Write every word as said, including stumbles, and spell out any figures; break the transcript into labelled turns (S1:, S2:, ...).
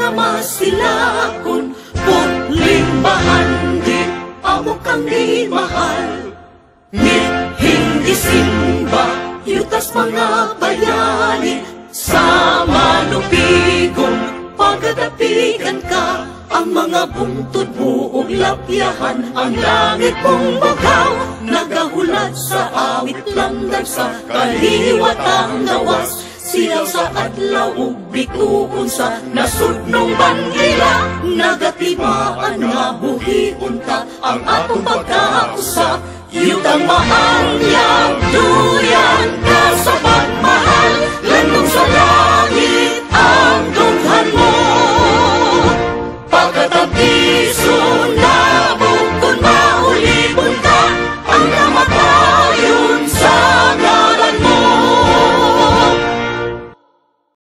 S1: nga masilakon, putling bahandi, amo kang di mahal. Ni hindi simba, yutas mga bayani, sa manupigon, pagkadapigan ka, ang mga bungtod mo ug lapyahan, ang langit mong bugaw, nagahulat sa awit lamdag sa kaliwat ang gawas. Siyaw sa adlaw ug bituon sa nasudnong bandila, nagatibaan nga buhion ta ang atong pagkausap, yutang maanyag